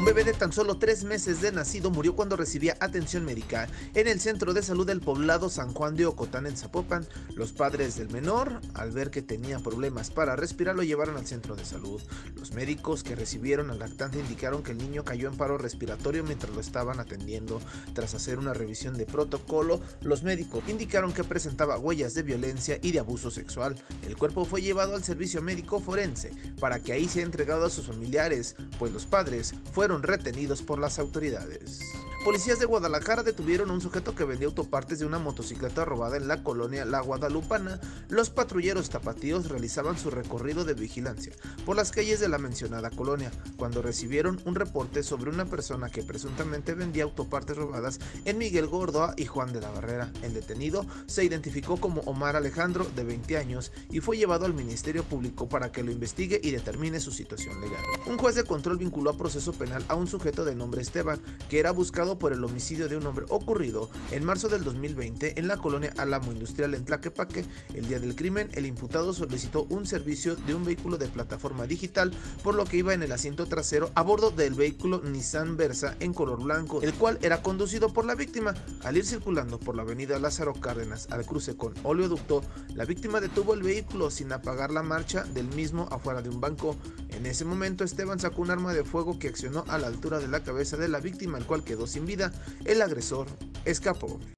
bebé de tan solo 3 meses de nacido murió cuando recibía atención médica en el centro de salud del poblado San Juan de Ocotán en Zapopan. Los padres del menor, al ver que tenía problemas para respirar, lo llevaron al centro de salud. Los médicos que recibieron al lactante indicaron que el niño cayó en paro respiratorio mientras lo estaban atendiendo. Tras hacer una revisión de protocolo, los médicos indicaron que presentaba huellas de violencia y de abuso sexual. El cuerpo fue llevado al servicio médico forense para que ahí sea entregado a sus familiares, pues los padres fueron retenidos por las autoridades. Policías de Guadalajara detuvieron a un sujeto que vendía autopartes de una motocicleta robada en la colonia La Guadalupana. Los patrulleros tapatíos realizaban su recorrido de vigilancia por las calles de la mencionada colonia, cuando recibieron un reporte sobre una persona que presuntamente vendía autopartes robadas en Miguel Gordoa y Juan de la Barrera. El detenido se identificó como Omar Alejandro, de 20 años, y fue llevado al Ministerio Público para que lo investigue y determine su situación legal. Un juez de control vinculó a proceso penal a un sujeto de nombre Esteban, que era buscado por el homicidio de un hombre ocurrido en marzo del 2020 en la colonia Álamo Industrial en Tlaquepaque. El día del crimen, el imputado solicitó un servicio de un vehículo de plataforma digital, por lo que iba en el asiento trasero a bordo del vehículo Nissan Versa en color blanco, el cual era conducido por la víctima. Al ir circulando por la avenida Lázaro Cárdenas al cruce con Oleoducto, la víctima detuvo el vehículo sin apagar la marcha del mismo afuera de un banco. En ese momento, Esteban sacó un arma de fuego que accionó a la altura de la cabeza de la víctima, el cual quedó sin vida. El agresor escapó.